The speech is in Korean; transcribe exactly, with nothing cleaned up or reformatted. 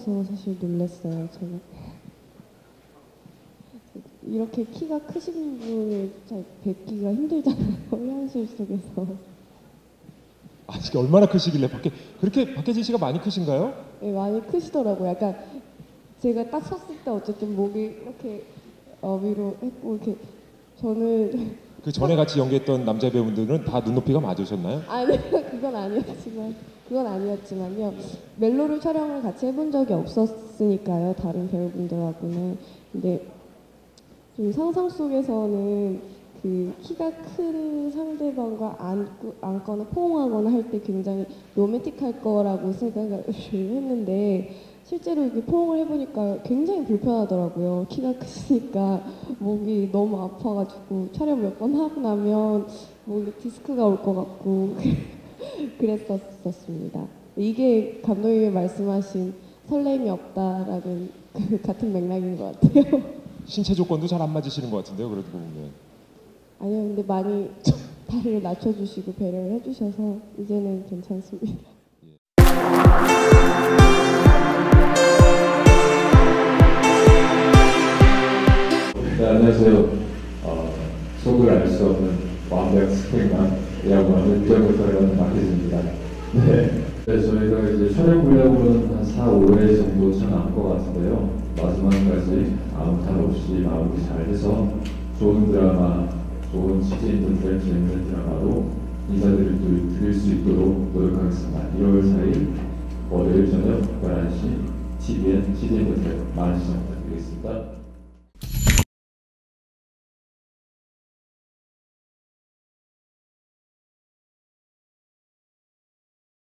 보면서 사실 놀랐어요. 저는 이렇게 키가 크신 분을 잘 뵙기가 힘들잖아요. 현실 속에서. 아, 이게 얼마나 크시길래 밖에 그렇게 박혜진 씨가 많이 크신가요? 네, 많이 크시더라고요. 약간 제가 딱 섰을 때 어쨌든 목이 이렇게 어, 위로 했고 이렇게 저는 그 전에 같이 연기했던 남자 배우분들은 다 눈높이가 맞으셨나요? 아니요, 그건 아니었지만 그건 아니었지만요. 멜로를 촬영을 같이 해본 적이 없었으니까요. 다른 배우분들하고는. 근데 좀 상상 속에서는 그 키가 큰 상대방과 안고, 안거나 포옹하거나 할 때 굉장히 로맨틱할 거라고 생각을 했는데 실제로 이렇게 포옹을 해보니까 굉장히 불편하더라고요. 키가 크시니까 목이 너무 아파가지고 촬영 몇 번 하고 나면 목에 디스크가 올 것 같고 그랬었습니다. 이게 감독님이 말씀하신 설렘이 없다라는 그 같은 맥락인 것 같아요. 신체 조건도 잘 안 맞으시는 것 같은데요, 그래도 보면. 아니요, 근데 많이 다리를 낮춰주시고 배려를 해주셔서 이제는 괜찮습니다. 네, 안녕하세요. 어, 속을 알 수 없는 완벽 스펙만이라고 하는 기억부터라는 박혜진입니다. 네. 네, 저희가 이제 촬영 분량으로는 한 사, 오 회 정도 차 남은 것 같은데요. 마지막까지 아무 탈 없이 마무리 잘 해서 좋은 드라마, 좋은 취재인분들 재밌는 드라마로 인사드릴 드릴 수 있도록 노력하겠습니다. 일월 사일 월요일 저녁 열한 시 티비엔 취재인분들 많은 시청 부탁드리겠습니다.